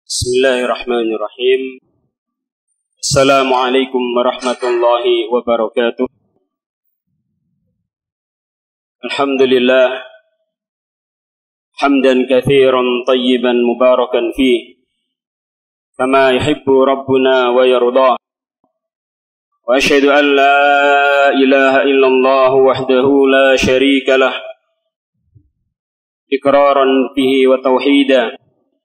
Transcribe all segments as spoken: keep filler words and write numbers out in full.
Bismillahirrahmanirrahim. Assalamualaikum warahmatullahi wabarakatuh. Alhamdulillah hamdan katsiran tayyiban mubarakan fihi kama yuhibbu rabbuna wa yardah. Wa asyhadu an la ilaha illallah wahdahu la syarika lah iqraran bihi wa tauhidan.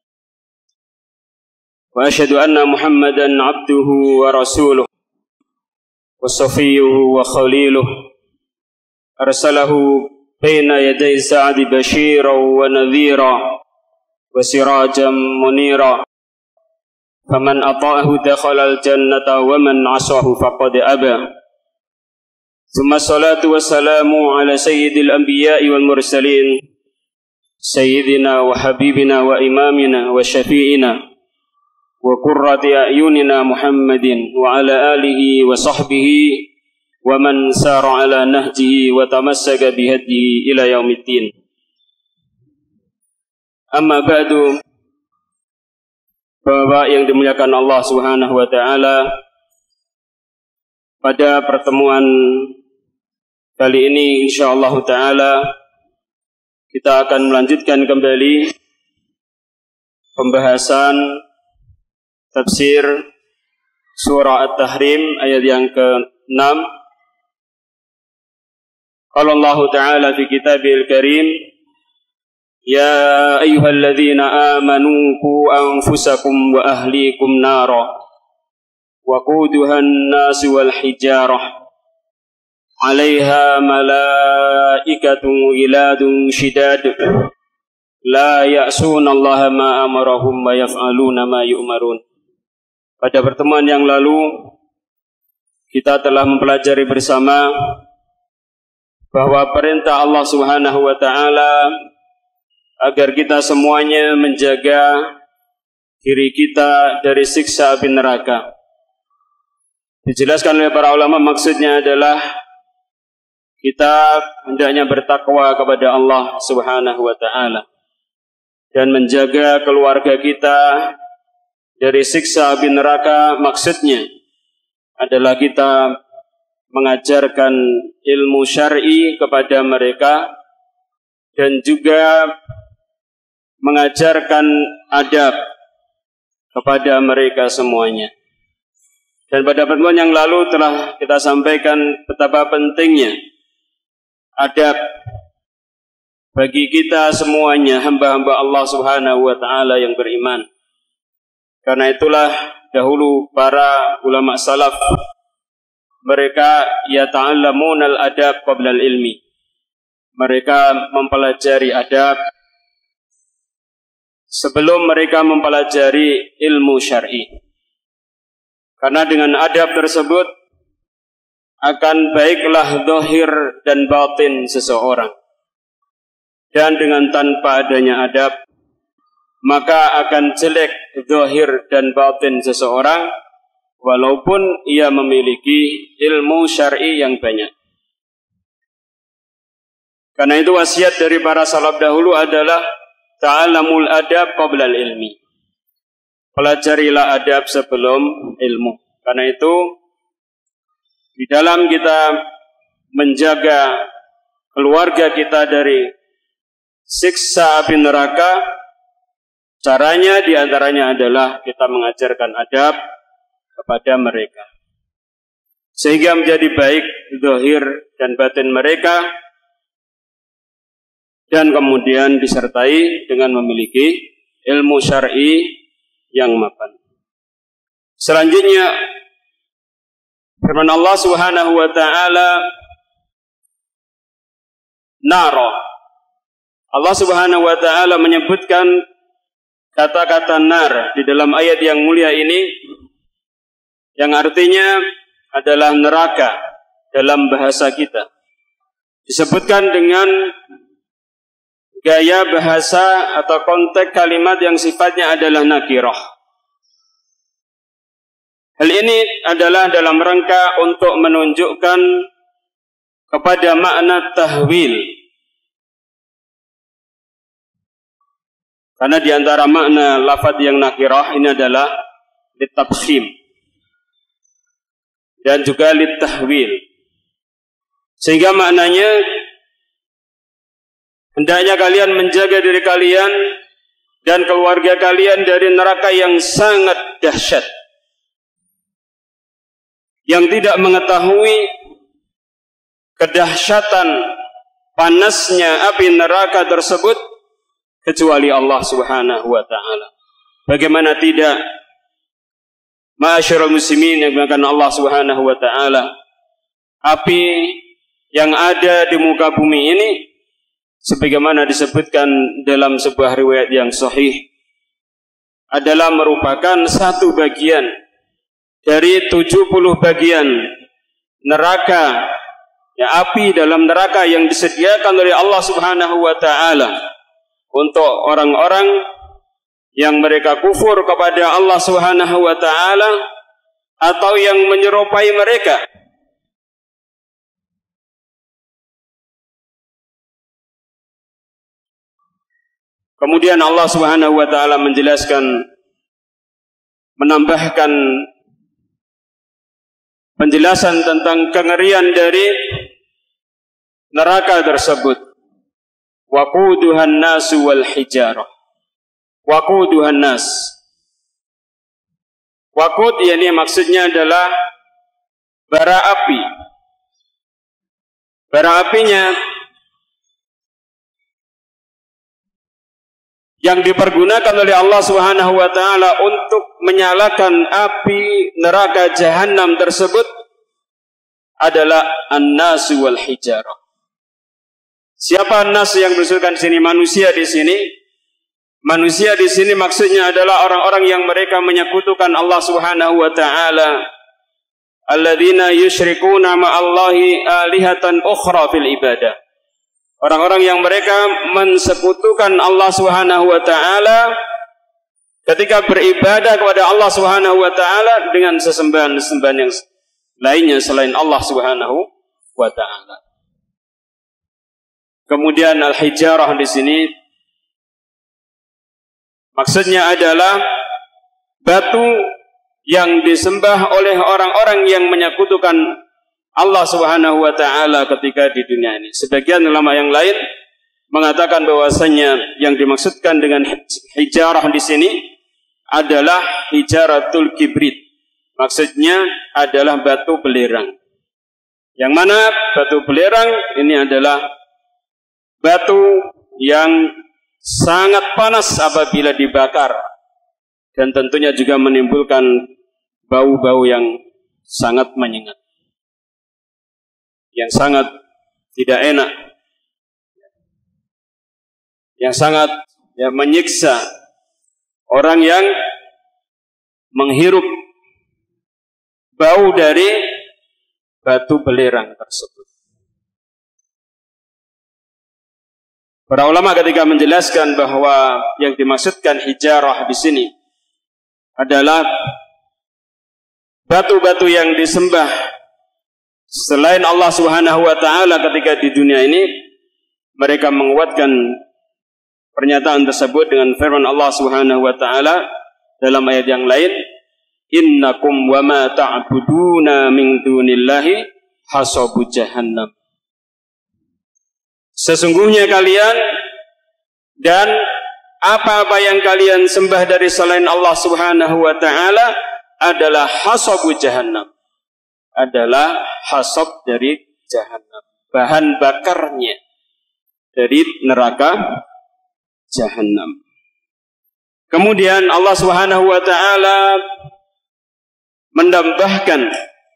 Wa asyhadu anna Muhammadan abduhu wa rasuluh wa safiyyuhu wa khaliluh arsalahu baina yaday sa'di basyiran wa nadhira wa sirajan munira faman ata'ahu dakhala al-jannata wa man 'asahu faqad aba. Tsumma salatu wassalamu ala sayyidil anbiya'i wal mursalin sayyidina wa habibina wa imamina wa syafi'ina wa qurrati a'yunina Muhammadin wa ala alihi wa sahbihi wa man sara ala nahjihi wa tamassaka bihadihi ila yaumiddin. Amma ba'du, Bapak yang dimuliakan Allah Subhanahu wa taala, pada pertemuan kali ini insyaallah taala kita akan melanjutkan kembali pembahasan tafsir surah At-Tahrim ayat yang keenam. Qala Allah Ta'ala fi kitabil karim, ya ayyuhalladzina amanu qu anfusakum wa ahlikum nara wa quduhan nas wal hijarah 'alaiha malaikatun ghiladun shidad la ya'suna Allah ma amarahum wa yaf'aluna ma yu'marun. Pada pertemuan yang lalu kita telah mempelajari bersama bahwa perintah Allah Subhanahu wa taala agar kita semuanya menjaga diri kita dari siksa api neraka. Dijelaskan oleh para ulama, maksudnya adalah kita hendaknya bertakwa kepada Allah Subhanahu wa taala dan menjaga keluarga kita dari siksa api neraka. Maksudnya adalah kita mengajarkan ilmu syar'i kepada mereka dan juga mengajarkan adab kepada mereka semuanya. Dan pada pertemuan yang lalu telah kita sampaikan betapa pentingnya adab bagi kita semuanya, hamba-hamba Allah Subhanahu wa taala yang beriman. Karena itulah dahulu para ulama salaf, mereka yata'allamuna al-adab qabla al-ilmi. Mereka mempelajari adab sebelum mereka mempelajari ilmu syar'i. Karena dengan adab tersebut akan baiklah zahir dan batin seseorang. Dan dengan tanpa adanya adab, maka akan jelek zahir dan batin seseorang walaupun ia memiliki ilmu syar'i yang banyak. Karena itu wasiat dari para salaf dahulu adalah ta'allamul adab qabla al-ilmi. Pelajarilah adab sebelum ilmu. Karena itu di dalam kita menjaga keluarga kita dari siksa api neraka, caranya diantaranya adalah kita mengajarkan adab kepada mereka, sehingga menjadi baik zahir dan batin mereka, dan kemudian disertai dengan memiliki ilmu syar'i yang mapan. Selanjutnya firman Allah Subhanahu wa taala, nara. Allah Subhanahu wa taala menyebutkan kata-kata nar di dalam ayat yang mulia ini, yang artinya adalah neraka dalam bahasa kita. Disebutkan dengan gaya bahasa atau konteks kalimat yang sifatnya adalah nakirah. Hal ini adalah dalam rangka untuk menunjukkan kepada makna tahwil. Karena di antara makna lafaz yang nakirah ini adalah litabkhim dan juga litahwil. Sehingga maknanya hendaknya kalian menjaga diri kalian dan keluarga kalian dari neraka yang sangat dahsyat, yang tidak mengetahui kedahsyatan panasnya api neraka tersebut kecuali Allah Subhanahu wa taala. Bagaimana tidak, ma'asyiral muslimin yang dimuliakan Allah Subhanahu wa taala, api yang ada di muka bumi ini sebagaimana disebutkan dalam sebuah riwayat yang sahih adalah merupakan satu bagian dari tujuh puluh bagian neraka, ya, api dalam neraka yang disediakan oleh Allah Subhanahu wa taala untuk orang-orang yang mereka kufur kepada Allah Subhanahu wa taala atau yang menyerupai mereka. Kemudian Allah Subhanahu wa taala menjelaskan, menambahkan penjelasan tentang kengerian dari neraka tersebut. Waquduhan nasu wal hijarah. Waquduhan nas. Waqud yakni maksudnya adalah bara api. Bara apinya yang dipergunakan oleh Allah Subhanahu wa taala untuk menyalakan api neraka jahanam tersebut adalah an-nasu wal hijarah. Siapa an-nas yang disebutkan di sini? Manusia di sini. Manusia di sini maksudnya adalah orang-orang yang mereka menyekutukan Allah Subhanahu wa taala. Alladzina yusyrikuna ma'allahi alihatan ukhra fil ibadah. Orang-orang yang mereka mensekutukan Allah Subhanahu wa taala ketika beribadah kepada Allah Subhanahu wa taala dengan sesembahan-sesembahan yang lainnya selain Allah Subhanahu wa taala. Kemudian al-hijarah di sini maksudnya adalah batu yang disembah oleh orang-orang yang menyekutukan Allah Subhanahu wa taala ketika di dunia ini. Sebagian ulama yang lain mengatakan bahwasanya yang dimaksudkan dengan hijarah di sini adalah hijaratul kibrit. Maksudnya adalah batu belerang. Yang mana batu belerang ini adalah batu yang sangat panas apabila dibakar dan tentunya juga menimbulkan bau-bau yang sangat menyengat, yang sangat tidak enak, yang sangat ya, menyiksa orang yang menghirup bau dari batu belerang tersebut. Para ulama ketika menjelaskan bahwa yang dimaksudkan hijarah di sini adalah batu-batu yang disembah selain Allah Subhanahu wa taala ketika di dunia ini, mereka menguatkan pernyataan tersebut dengan firman Allah Subhanahu wa taala dalam ayat yang lain, innakum wa ma ta'buduna min dunillahi hasabu jahannam. Sesungguhnya kalian dan apa-apa yang kalian sembah dari selain Allah Subhanahu wa taala adalah hasabu jahannam. Adalah hasab dari jahannam, bahan bakarnya dari neraka jahannam. Kemudian Allah Subhanahu wa taala menambahkan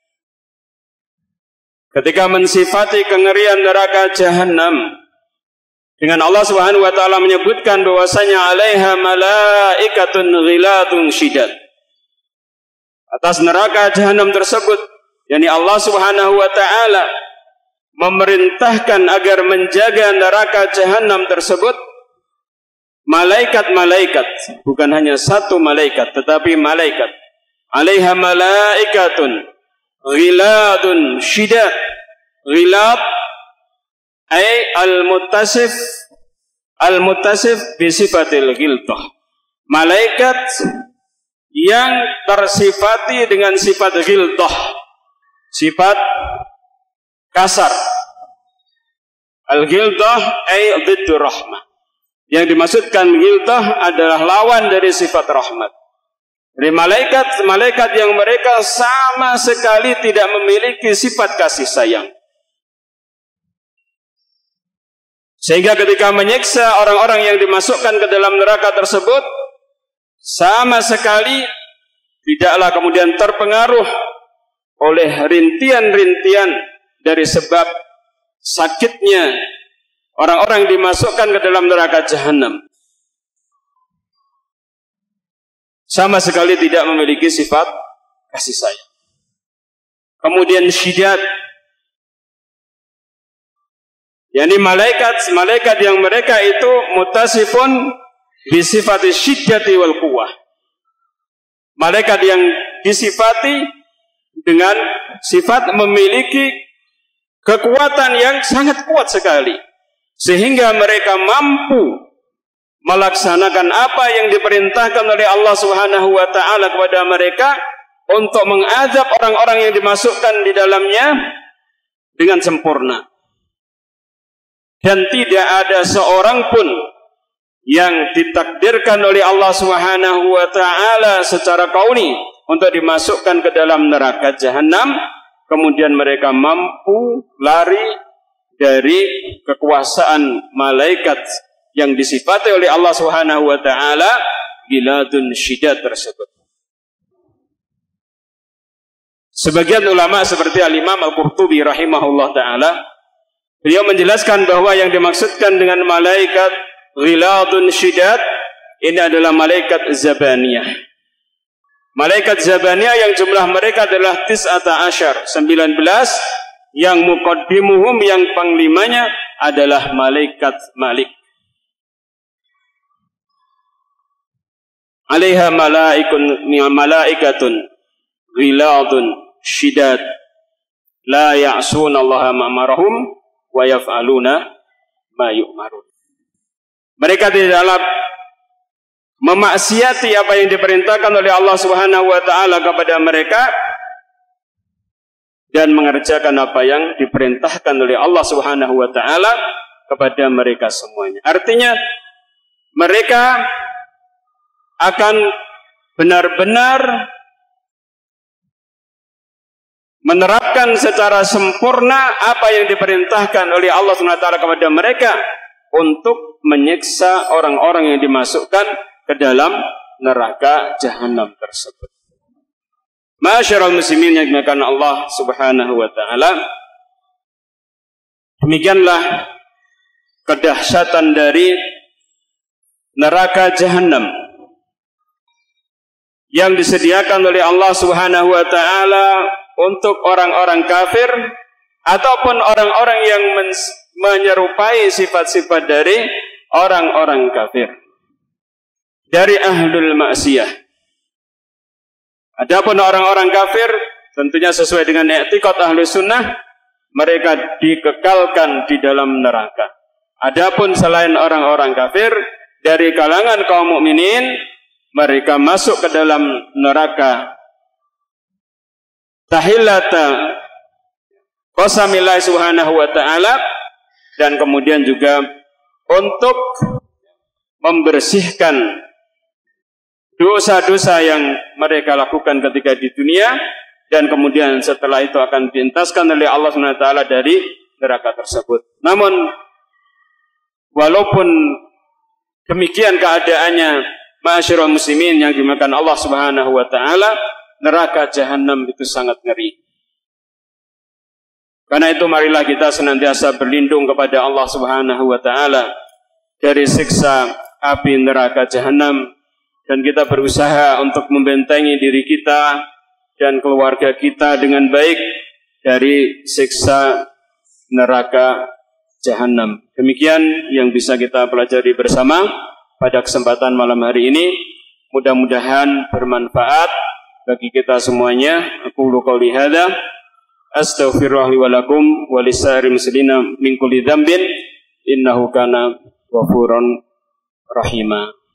ketika mensifati kengerian neraka jahannam dengan Allah Subhanahu wa taala menyebutkan bahwasanya alaiha malaikatun ghiladun syidad. Atas neraka jahannam tersebut, yakni Allah Subhanahu wa taala memerintahkan agar menjaga neraka jahannam tersebut malaikat-malaikat, bukan hanya satu malaikat tetapi malaikat. Alaiha malaikatun ghiladun syidad. Ghilad ay al-muttasif al-muttasif bi sifatil ghiltah. Malaikat yang tersifati dengan sifat ghiltah, sifat kasar. Al-ghiltah ay dhiddur rahmah. Yang dimaksudkan ghiltah adalah lawan dari sifat rahmat. Dari malaikat-malaikat yang mereka sama sekali tidak memiliki sifat kasih sayang. Sehingga ketika menyiksa orang-orang yang dimasukkan ke dalam neraka tersebut, sama sekali tidaklah kemudian terpengaruh oleh rintian-rintian dari sebab sakitnya orang-orang yang dimasukkan ke dalam neraka jahanam. Sama sekali tidak memiliki sifat kasih sayang. Kemudian syidat, yakni malaikat malaikat yang mereka itu mutasifun bisifati syiddati wal quwwah. Malaikat yang disifati dengan sifat memiliki kekuatan yang sangat kuat sekali, sehingga mereka mampu melaksanakan apa yang diperintahkan oleh Allah Subhanahu wa taala kepada mereka untuk mengazab orang-orang yang dimasukkan di dalamnya dengan sempurna. Dan tidak ada seorang pun yang ditakdirkan oleh Allah Subhanahu wa taala secara kauni untuk dimasukkan ke dalam neraka jahanam, kemudian mereka mampu lari dari kekuasaan malaikat yang disifati oleh Allah Subhanahu wa taala giladun syiddat tersebut. Sebagian ulama seperti Al-Imam Al-Qurtubi rahimahullah taala, beliau menjelaskan bahwa yang dimaksudkan dengan malaikat ghiladun syiddat ini adalah malaikat zabaniyah. Malaikat zabaniyah yang jumlah mereka adalah tis'ata asyar, sembilan belas, yang muqaddimuhum, yang panglimanya adalah malaikat Malik. Alaiha malaikun malaikatun ghiladun syiddat la ya'suna Allaha ma amarahum wa yaf'aluna ma yu'marun. Mereka tidaklah memaksiati apa yang diperintahkan oleh Allah Subhanahu wa taala kepada mereka dan mengerjakan apa yang diperintahkan oleh Allah Subhanahu wa taala kepada mereka semuanya. Artinya mereka akan benar-benar menerapkan secara sempurna apa yang diperintahkan oleh Allah Subhanahu wa taala kepada mereka untuk menyiksa orang-orang yang dimasukkan ke dalam neraka jahanam tersebut. Ma'asyiral muslimin yang dimuliakan Allah Subhanahu wa taala, demikianlah kedahsyatan dari neraka jahanam yang disediakan oleh Allah Subhanahu wa taala untuk orang-orang kafir ataupun orang-orang yang menyerupai sifat-sifat dari orang-orang kafir, dari ahlul maksiyah. Adapun orang-orang kafir tentunya sesuai dengan i'tiqad ahlu sunnah, mereka dikekalkan di dalam neraka. Adapun selain orang-orang kafir dari kalangan kaum mukminin, mereka masuk ke dalam neraka tahillata qasamillahi subhanahu wa ta'ala, dan kemudian juga untuk membersihkan dosa-dosa yang mereka lakukan ketika di dunia, dan kemudian setelah itu akan dientaskan oleh Allah subhanahu wa taala dari neraka tersebut. Namun walaupun demikian keadaannya, ma'asyiral muslimin yang dimuliakan Allah Subhanahu wa taala, neraka jahanam itu sangat ngeri. Karena itu marilah kita senantiasa berlindung kepada Allah Subhanahu wa taala dari siksa api neraka jahanam, dan kita berusaha untuk membentengi diri kita dan keluarga kita dengan baik dari siksa neraka jahanam. Demikian yang bisa kita pelajari bersama pada kesempatan malam hari ini. Mudah-mudahan bermanfaat bagi kita semuanya. Aqulu qouli hadza astaghfirullah li wa lakum wa lisa'iril muslimina min kulli dzambin innahu kana ghafuran rahima.